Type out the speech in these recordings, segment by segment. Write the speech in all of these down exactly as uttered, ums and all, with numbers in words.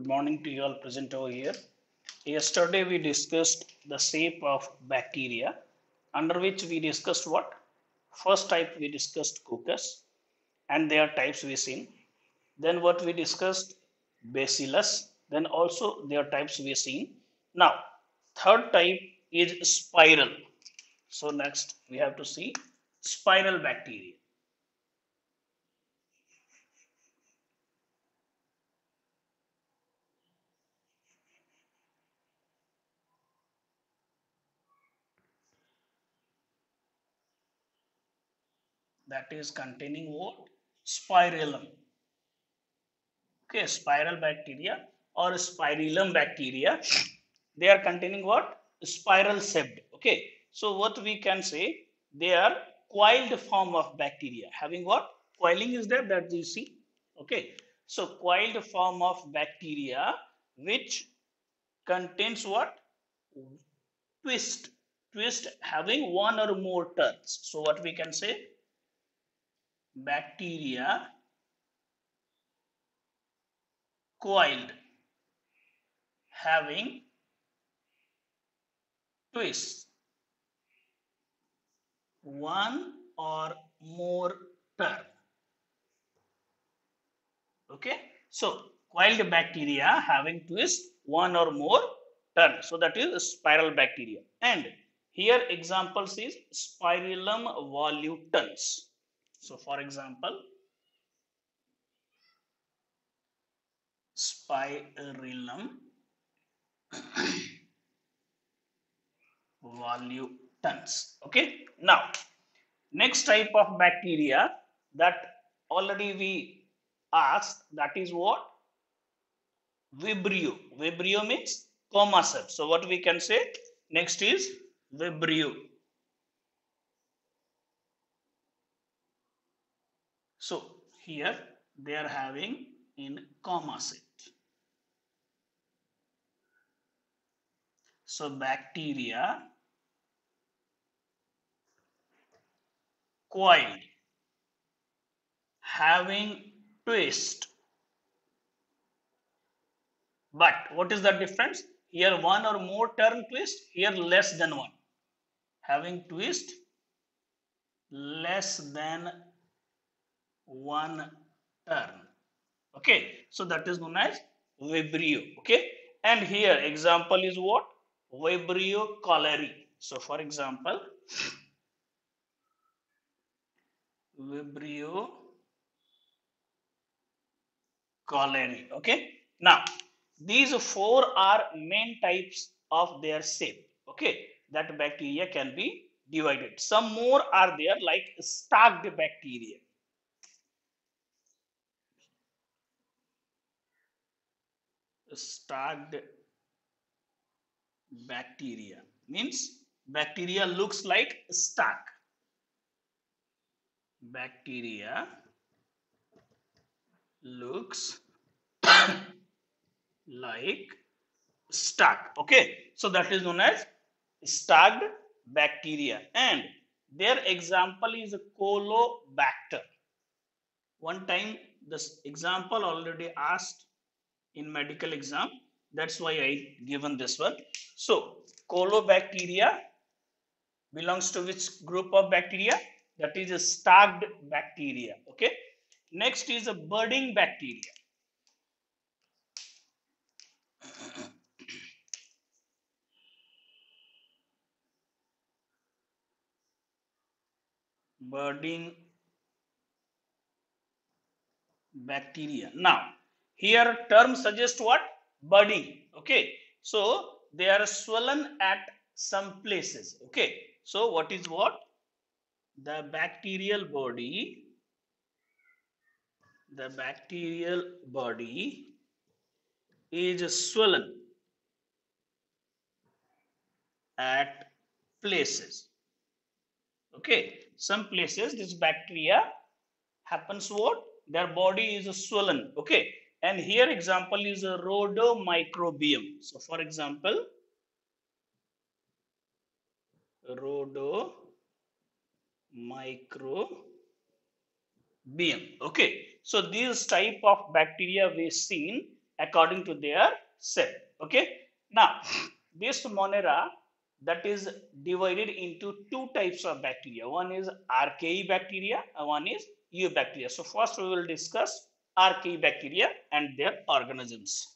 morning to you all present over here. Yesterday we discussed the shape of bacteria, under which we discussed what? First type we discussed coccus and their types we seen. Then what we discussed? Bacillus. Then also their types we seen. Now, third type is spiral. So next we have to see spiral bacteria. That is containing what? Spirillum. Okay, spiral bacteria or spirillum bacteria, they are containing what? Spiral shaped. Okay, so what we can say, they are coiled form of bacteria. Having what? Coiling is there that you see. Okay, so coiled form of bacteria which contains what? Twist. Twist having one or more turns. So what we can say? Bacteria coiled having twists, one or more turn. Okay, so coiled bacteria having twist, one or more turn. So that is spiral bacteria. And here examples is Spirillum volutans. So for example, Spirillum volutans. Okay, now next type of bacteria that already we asked, that is what? Vibrio. Vibrio means comma shape. So what we can say? Next is Vibrio. So here they are having in comma shape. So bacteria coiled having twist. But what is the difference? Here one or more turn twist, here less than one. Having twist less than one turn. Okay, so that is known as Vibrio. Okay, and here example is what? Vibrio cholerae. So for example, Vibrio cholerae. Okay, now these four are main types of their shape. Okay, that bacteria can be divided. Some more are there like stacked bacteria. Stacked bacteria means bacteria looks like stack. Bacteria looks like stack. Okay, so that is known as stacked bacteria, and their example is Colobacter. One time this example already asked in medical exam, that's why I given this one. So Colobacteria belongs to which group of bacteria? That is a stacked bacteria. Okay, next is a budding bacteria. Budding bacteria. Now here term suggests what? Budding. Okay, so they are swollen at some places. Okay, so what is what? The bacterial body, the bacterial body is swollen at places. Okay, some places this bacteria happens what? Their body is swollen. Okay, and here example is a rhodomicrobium. So for example, rhodomicrobium. Okay, so these type of bacteria we've seen, according to their cell. Okay. Now, this Monera, that is divided into two types of bacteria. One is Archaebacteria and one is Eubacteria. So first we will discuss Archaebacteria and their organisms.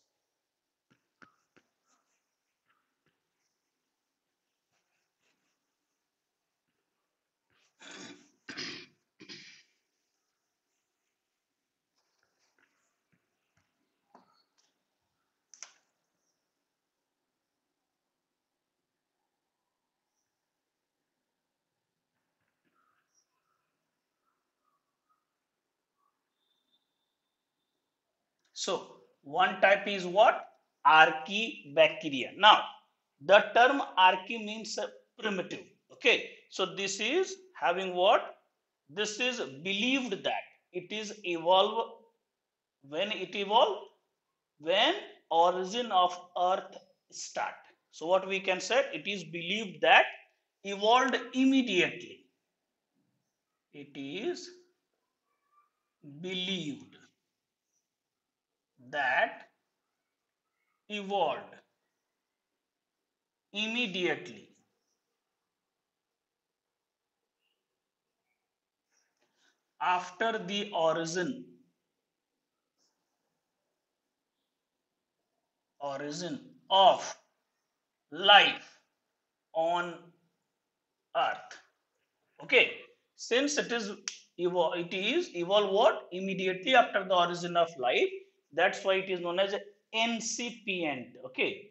So one type is what? Archaebacteria. Now, the term archae means uh, primitive. Okay. So this is having what? This is believed that it is evolve when it evolve when origin of earth start. So what we can say, it is believed that evolved immediately. It is believed that evolved immediately after the origin origin of life on earth. Okay, since it is evolve, it is evolve what? Immediately after the origin of life. That's why it is known as incipient. Okay,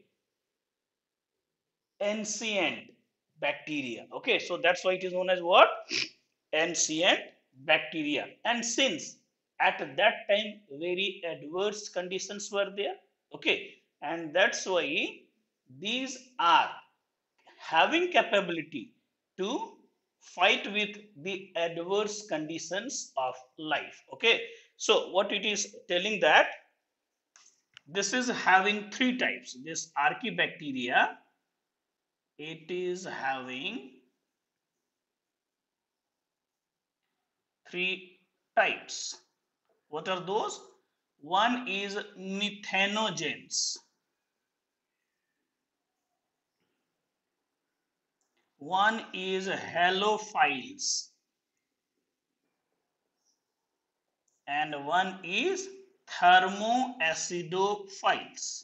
ancient bacteria. Okay, so that's why it is known as what? Ancient bacteria. And since at that time very adverse conditions were there, okay, and that's why these are having capability to fight with the adverse conditions of life. Okay, so what it is telling that this is having three types. This Archaebacteria, it is having three types. What are those? One is methanogens. One is halophiles. And one is thermoacidophiles.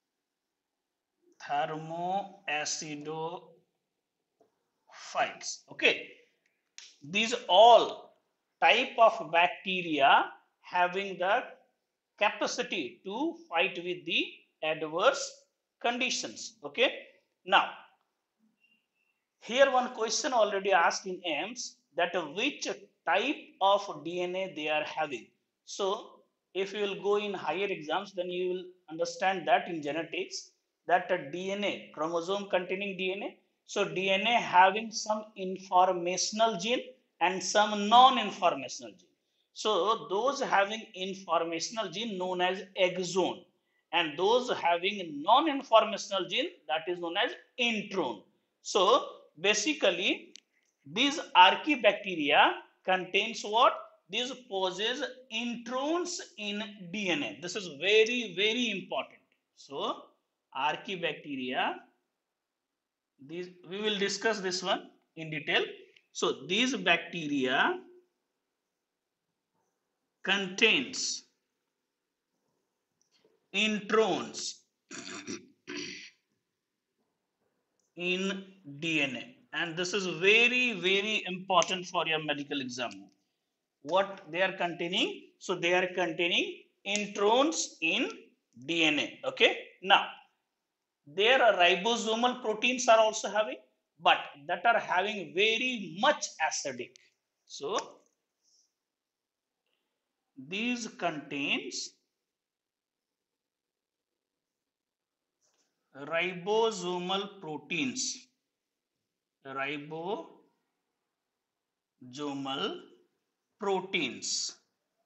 Thermoacidophiles. Okay. These all type of bacteria having the capacity to fight with the adverse conditions. Okay. Now, here one question already asked in A I M S, that which type of D N A they are having. So if you will go in higher exams, then you will understand that in genetics, that a D N A, chromosome containing D N A. So D N A having some informational gene and some non-informational gene. So those having informational gene known as exon, and those having non-informational gene, that is known as intron. So basically, these Archaebacteria contains what? This possess introns in D N A. This is very, very important. So Archaebacteria, these we will discuss this one in detail. So these bacteria contains introns in D N A, and this is very, very important for your medical exam. What they are containing? So they are containing introns in D N A. Okay. Now, their ribosomal proteins are also having, but that are having very much acidic. So these contains ribosomal proteins. Ribosomal proteins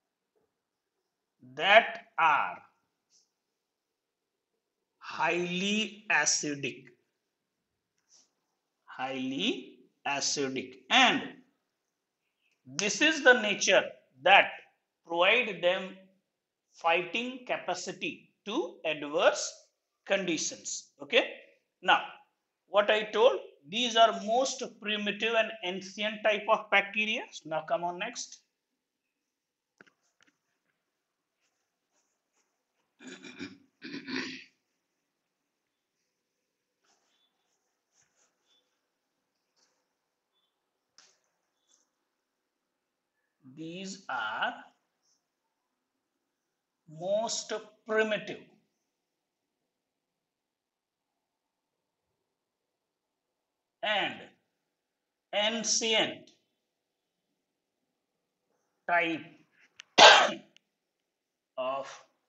that are highly acidic. Highly acidic. And this is the nature that provide them fighting capacity to adverse conditions. Okay. Now, what I told, these are most primitive and ancient type of bacteria. So now come on next. These are most primitive and ancient type of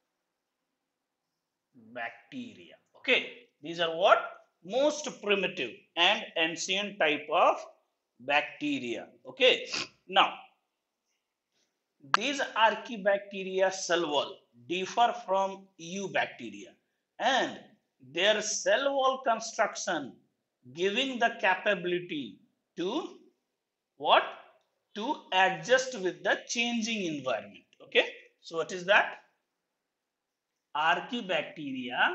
bacteria. Okay, these are what? Most primitive and ancient type of bacteria. Okay, now these Archaebacteria cell wall differ from Eubacteria and their cell wall construction giving the capability to what? To adjust with the changing environment. Okay, so what is that? Archaebacteria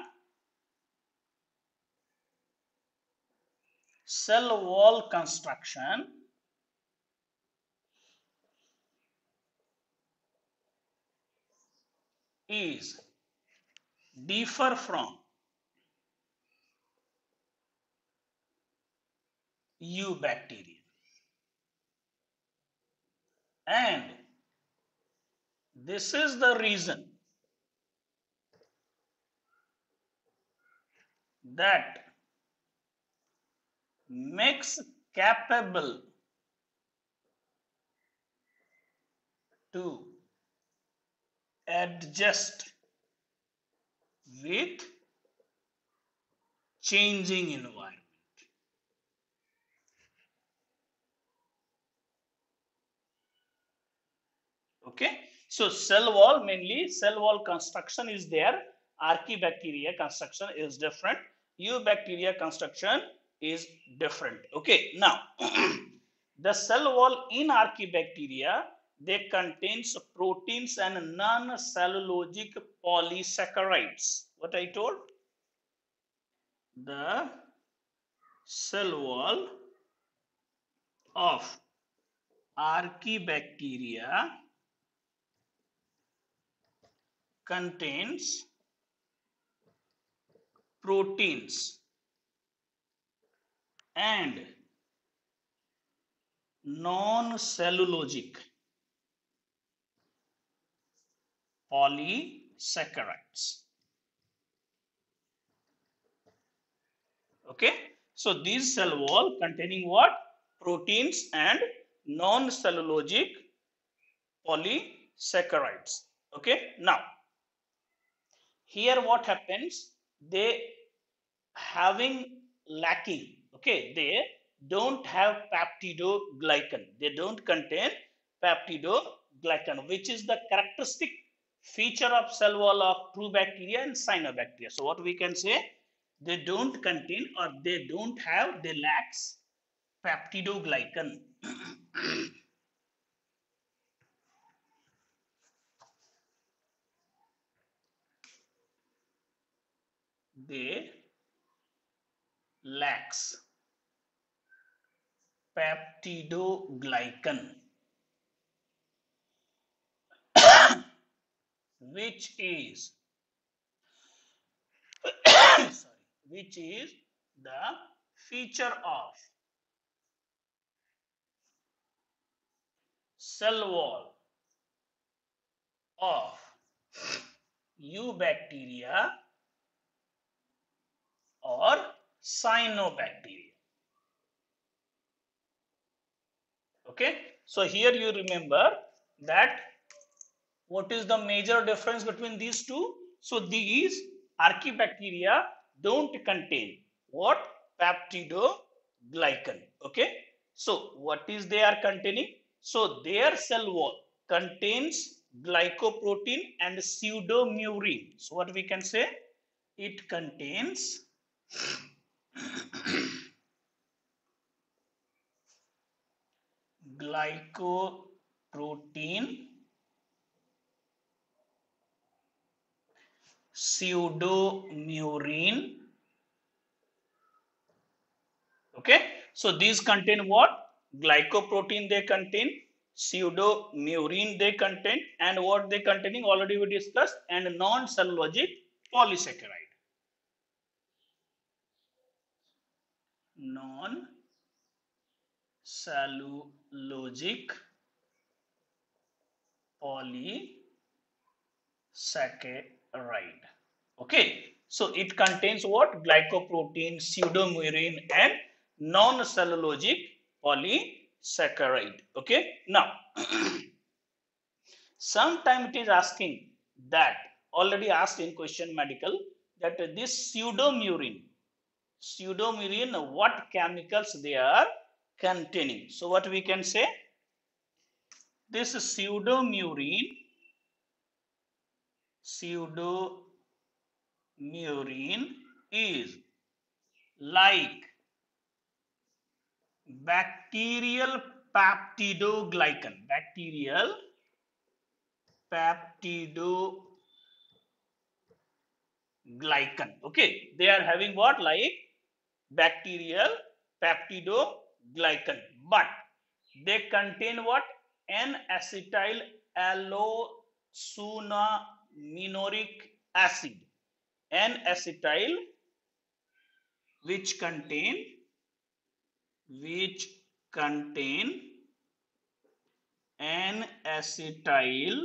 cell wall construction is differ from Eubacteria and this is the reason that makes capable to adjust with changing environment. Okay, so cell wall, mainly cell wall construction is there. Archaebacteria construction is different. Eubacteria construction is different. Okay, now the cell wall in Archaebacteria, they contains proteins and non-cellulosic polysaccharides. What I told? The cell wall of Archaebacteria contains proteins and non-cellulosic polysaccharides. Okay, so these cell wall containing what? Proteins and non-cellulosic polysaccharides. Okay, now here what happens? They having lacking. Okay, they don't have peptidoglycan. They don't contain peptidoglycan, which is the characteristic feature of cell wall of true bacteria and cyanobacteria. So what we can say? They don't contain or they don't have, they lacks peptidoglycan. They lacks peptidoglycan, which is sorry, which is the feature of cell wall of Eubacteria or cyanobacteria. Okay, so here you remember that what is the major difference between these two? So these Archaebacteria don't contain what? Peptidoglycan. Okay, so what is they are containing? So their cell wall contains glycoprotein and pseudomurine. So what we can say? It contains glycoprotein, pseudomurine. Okay, so these contain what? Glycoprotein they contain, pseudomurine they contain, and what they containing already we discussed, and non-cellulosic polysaccharide. Non-cellulosic polysaccharide. Okay, so it contains what? Glycoprotein, pseudomurine, and non-cellulosic polysaccharide. Okay, now sometime it is asking that, already asked in question medical, that this pseudomurine, pseudomurine, what chemicals they are containing. So what we can say, this pseudomurine, pseudomurine is like bacterial peptidoglycan, bacterial peptidoglycan. Okay, they are having what? Like bacterial peptidoglycan, but they contain what? N-acetyl allosunaminoric acid, N-acetyl, which contain which contain N-acetyl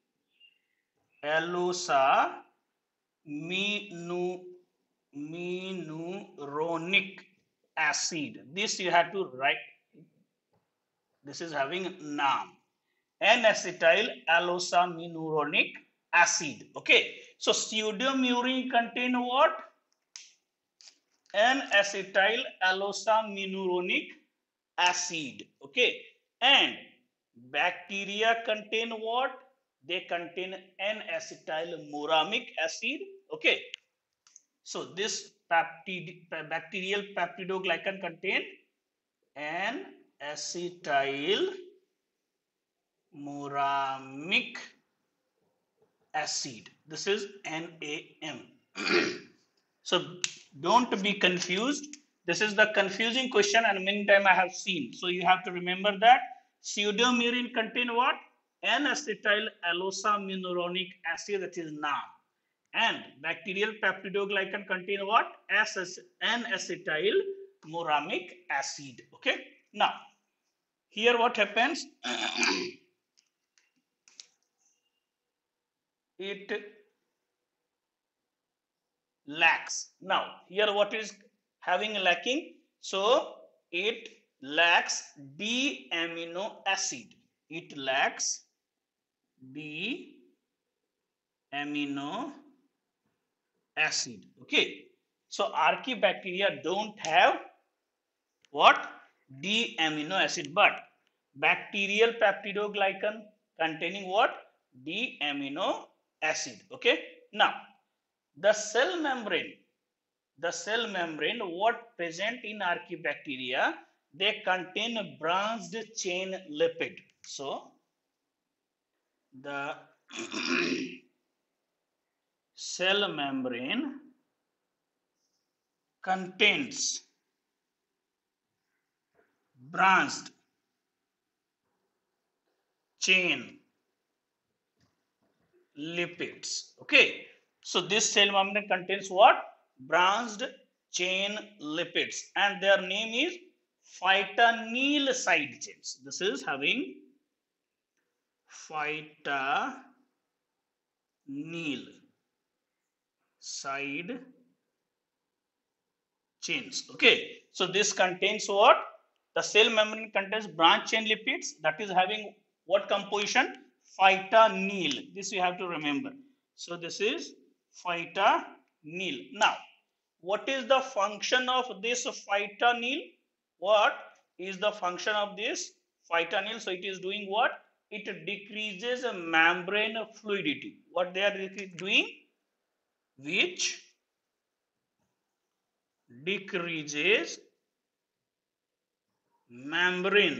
allosaminuronic acid. This you have to write. This is having name, N-acetyl allosaminuronic acid. Okay, so pseudomurine contain what? N-acetyl allosaminuronic acid. Okay, and bacteria contain what? They contain N-acetyl muramic acid. Okay, so this peptid, bacterial peptidoglycan contain N-acetyl muramic acid. This is NaM. So don't be confused. This is the confusing question, and many time I have seen. So you have to remember that pseudomurine contain what? N-acetyl allosaminuronic acid, that is N A M. And bacterial peptidoglycan contain what? N-acetyl muramic acid. Okay. Now, here what happens? It lacks. Now, here what is having lacking? So, it lacks D-amino acid. It lacks D-amino acid. Okay. So, Archaebacteria don't have what? D-amino acid, but bacterial peptidoglycan containing what? D-amino acid. Okay. Now, the cell membrane, the cell membrane, what present in Archaebacteria? They contain branched chain lipid. So, the cell membrane contains branched chain lipids. Okay. So this cell membrane contains what? Branched chain lipids, and their name is phytanyl side chains. This is having phytanyl side chains. Okay, so this contains what? The cell membrane contains branched chain lipids, that is having what composition? Phytanyl. This you have to remember. So this is phytanyl. Now, what is the function of this phytanyl? What is the function of this phytanyl? So it is doing what? It decreases membrane fluidity. What they are doing? Which decreases membrane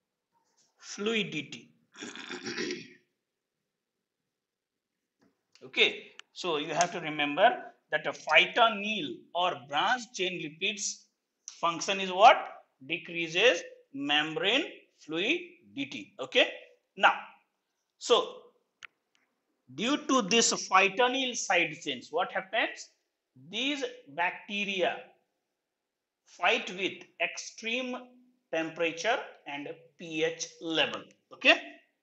fluidity. Okay, so you have to remember that a phytonyl or branch chain lipids function is what? Decreases membrane fluidity. Okay, now, so due to this phytonyl side chains, what happens? These bacteria fight with extreme temperature and pH level. Okay.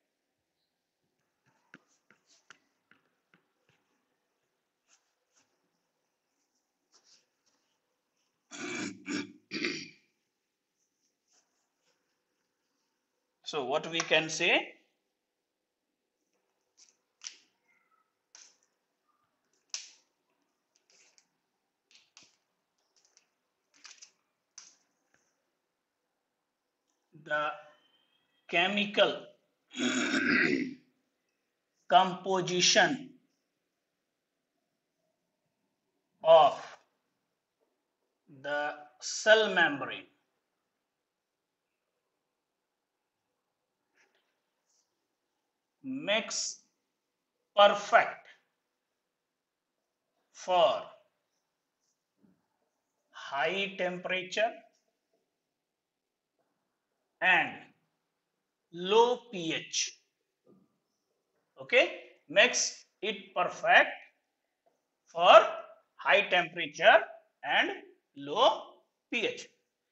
So what we can say? The chemical composition of the cell membrane makes perfect for high temperature and low pH. Okay, makes it perfect for high temperature and low pH.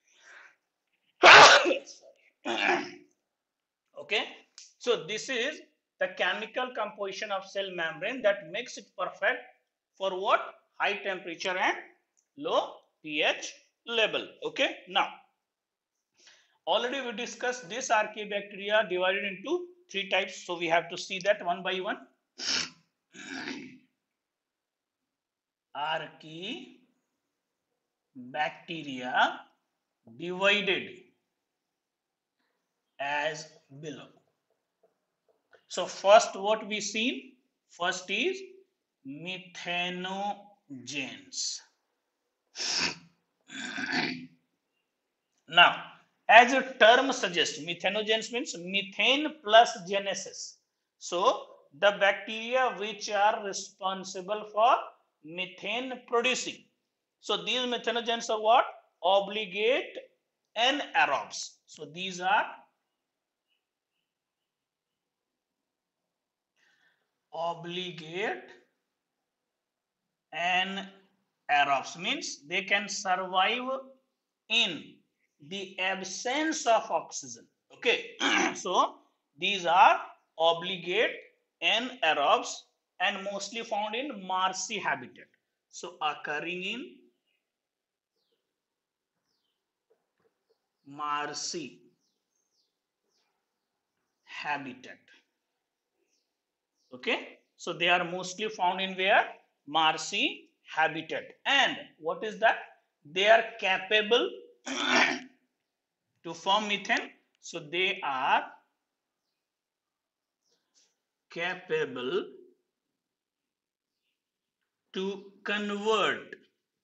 Okay, so this is the chemical composition of cell membrane that makes it perfect for what? High temperature and low pH level. Okay, now already we discussed this archaebacteria divided into three types, so we have to see that one by one. Archaebacteria divided as below. So first what we seen? First is methanogens. Now, as a term suggests, methanogens means methane plus genesis. So the bacteria which are responsible for methane producing. So these methanogens are what? Obligate anaerobes. So these are obligate anaerobes, means they can survive in the absence of oxygen. Okay, so these are obligate anaerobes and mostly found in marshy habitat. So occurring in marshy habitat. Okay, so they are mostly found in where? Marshy habitat. And what is that? They are capable to form methane. So they are capable to convert,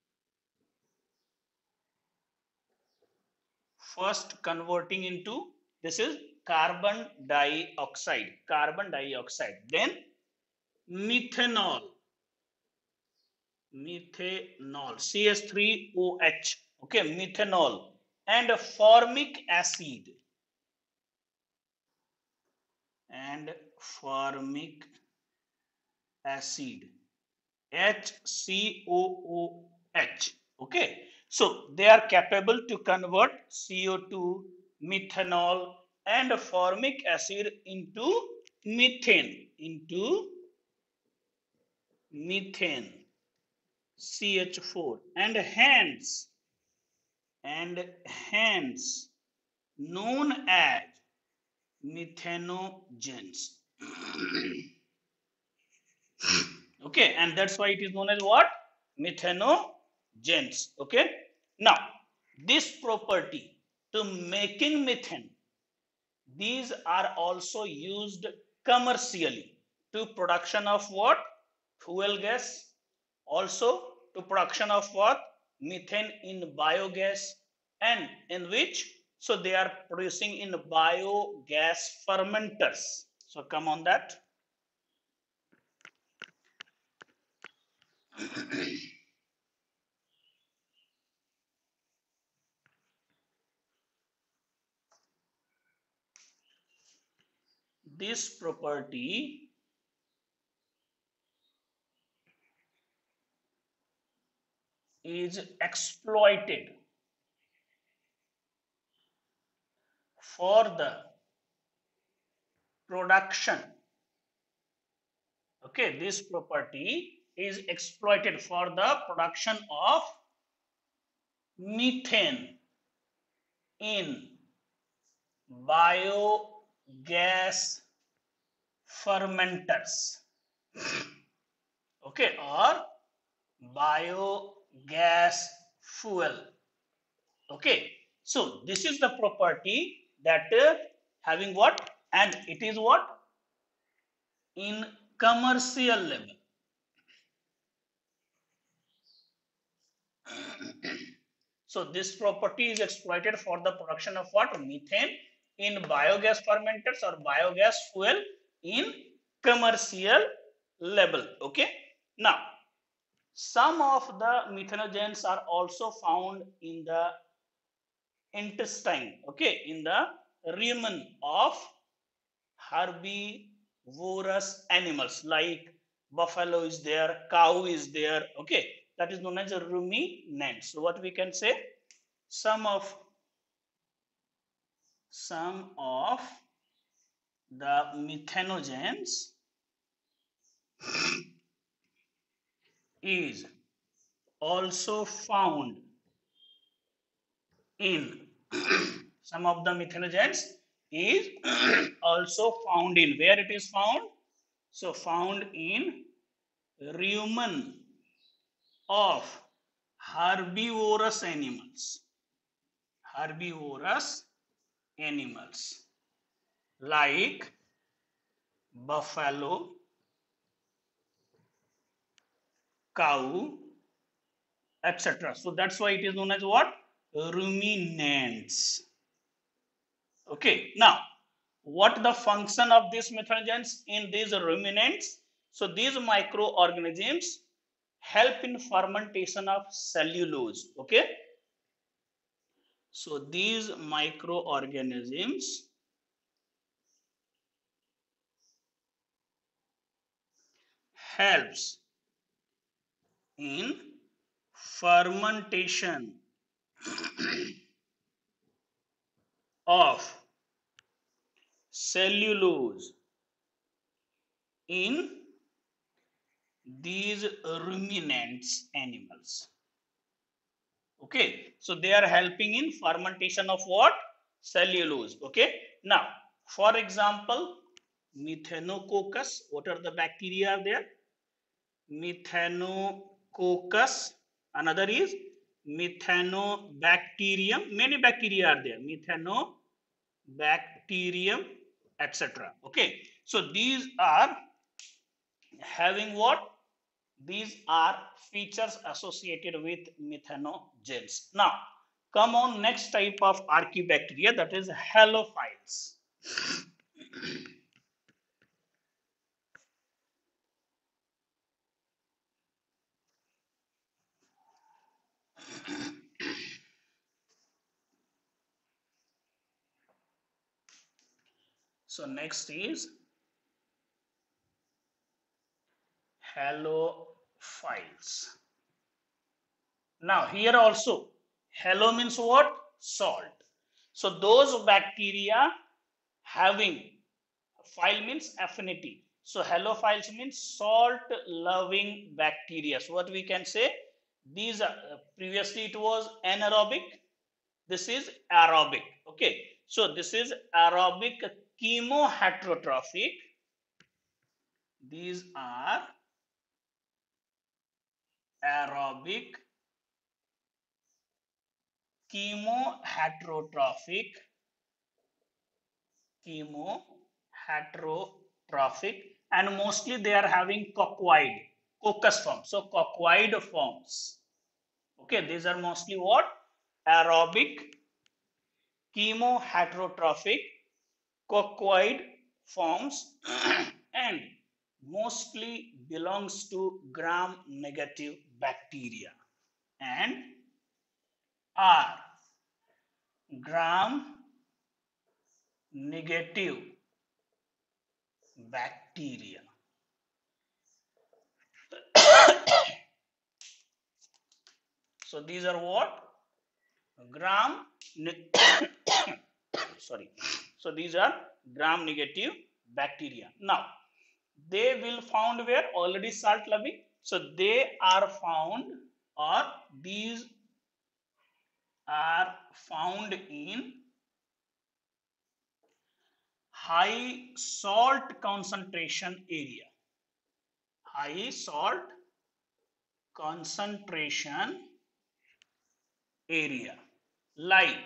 first converting into, this is carbon dioxide, carbon dioxide, then methanol, methanol, C H three O H, okay, methanol, and formic acid, and formic acid, H C O O H. Okay, so they are capable to convert C O two, methanol, and formic acid into methane, into methane, C H four, and hence, and hence known as methanogens. Okay, and that's why it is known as what? Methanogens. Okay, now this property to making methane, these are also used commercially to production of what? Fuel gas, also to production of what? Methane in biogas, and in which, so they are producing in biogas fermenters. So come on that. This property is exploited for the production. Okay, this property is exploited for the production of methane in biogas fermenters. Okay, or biogas fuel. Okay, so this is the property that uh, having what, and it is what, in commercial level. So this property is exploited for the production of what, methane in biogas fermenters or biogas fuel in commercial level. Okay, now some of the methanogens are also found in the intestine, okay, in the rumen of herbivorous animals like buffalo is there, cow is there, okay, that is known as a ruminant. So what we can say, some of some of the methanogens is also found in some of the methanogens is also found in, where it is found, so found in rumen of herbivorous animals, herbivorous animals like buffalo, cow, et cetera. So that's why it is known as what? Ruminants. Okay, now what the function of these methanogens in these ruminants? So these microorganisms help in fermentation of cellulose. Okay, so these microorganisms helps in fermentation of cellulose in these ruminants animals. Okay, so they are helping in fermentation of what? Cellulose. Okay, now for example, methanococcus, what are the bacteria are there? Methanococcus, another is methanobacterium, many bacteria are there, methanobacterium, et cetera. Okay, so these are having what? These are features associated with methanogens. Now, come on next type of archaebacteria, that is halophiles. So next is halophiles. Now here also, halo means what? Salt. So those bacteria having, phile means affinity. So halophiles means salt loving bacteria. So what we can say, these are, uh, previously it was anaerobic, this is aerobic. Okay, so this is aerobic chemoheterotrophic. These are aerobic chemoheterotrophic, chemoheterotrophic, and mostly they are having coccoid, coccus form. So coccoid forms. Okay, these are mostly what? Aerobic chemoheterotrophic coccoid forms and mostly belongs to gram negative bacteria and R gram negative bacteria. So these are what? Gram sorry. So these are gram negative bacteria. Now they will found where? Already salt loving. So they are found, or these are found in high salt concentration area. High salt concentration area like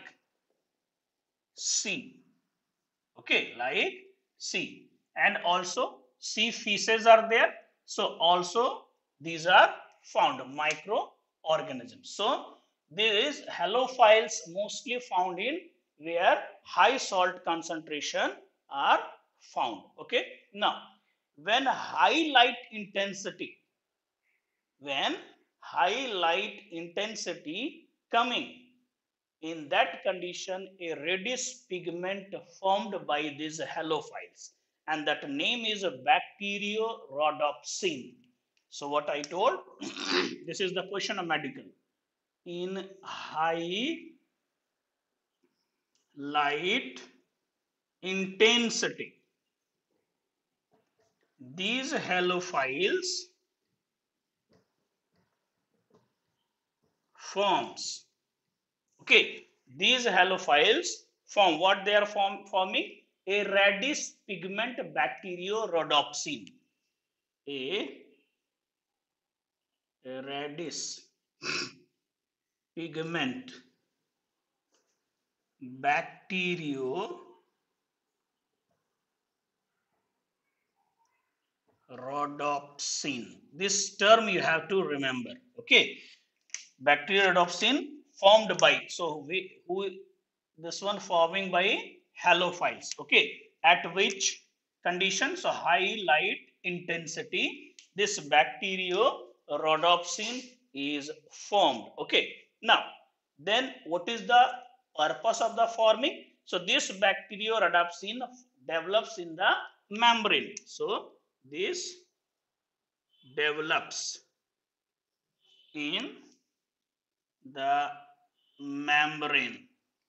sea. Okay, like sea. And also sea fishes are there. So also these are found microorganisms. So these halophiles mostly found in where high salt concentration are found. Okay. Now when high light intensity, when high light intensity coming, in that condition, a reddish pigment formed by these halophiles, and that name is bacteriorhodopsin. So what I told, this is the question of medical. In high light intensity, these halophiles forms. Okay, these halophiles form what they are form, forming? A reddish pigment bacteriorhodopsin. A, a reddish pigment bacteriorhodopsin. This term you have to remember. Okay, bacteriorhodopsin formed by, so we who this one forming by halophiles. Okay, at which condition? So high light intensity, this bacteriorhodopsin is formed. Okay, now then what is the purpose of the forming? So this bacteriorhodopsin develops in the membrane. So this develops in the membrane,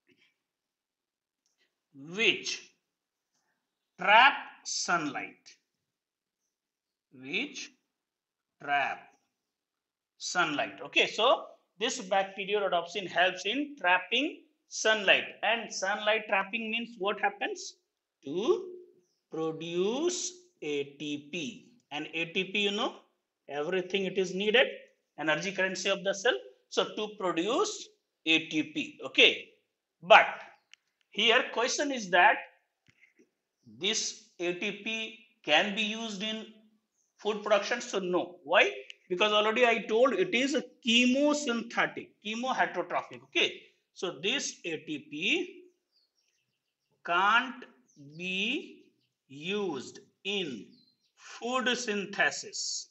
which trap sunlight, which trap sunlight. Okay, so this bacteriorhodopsin helps in trapping sunlight, and sunlight trapping means what happens? To produce A T P, and A T P, you know, everything it is needed, energy currency of the cell. So to produce A T P. Okay, but here question is that this A T P can be used in food production. So no. Why? Because already I told it is a chemosynthetic, chemoheterotrophic. Okay, so this A T P can't be used in food synthesis.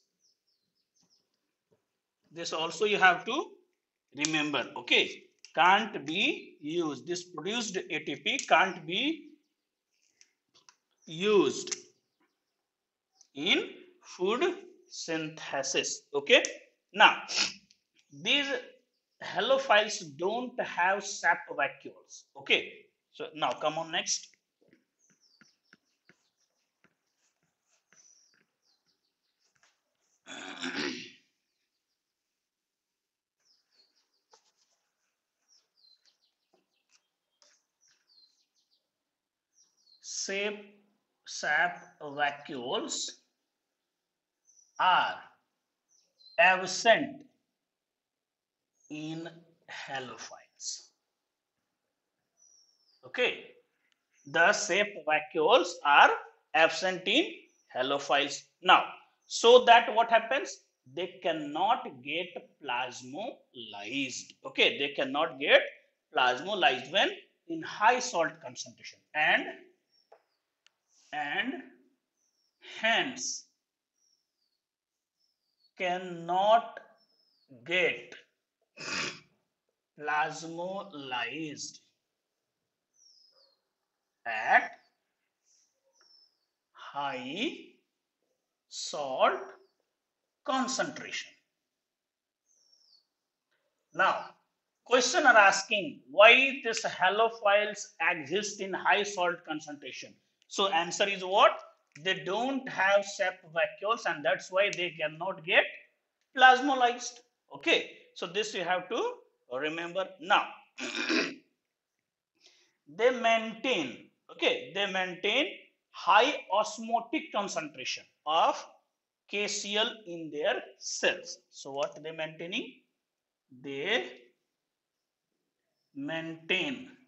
This also you have to remember. Okay, can't be used. This produced A T P can't be used in food synthesis. Okay, now these halophiles don't have sap vacuoles. Okay, so now come on next. Sap, sap vacuoles are absent in halophiles. Okay, the sap vacuoles are absent in halophiles. Now, so that what happens? They cannot get plasmolyzed. Okay, they cannot get plasmolyzed when in high salt concentration, and and hence cannot get plasmolyzed at high salt concentration. Now, question are asking why this halophiles exist in high salt concentration. So answer is what? They don't have sep vacuoles and that's why they cannot get plasmolyzed. Okay, so this you have to remember. Now they maintain, okay, they maintain high osmotic concentration of K C l in their cells. So what they maintaining? They maintain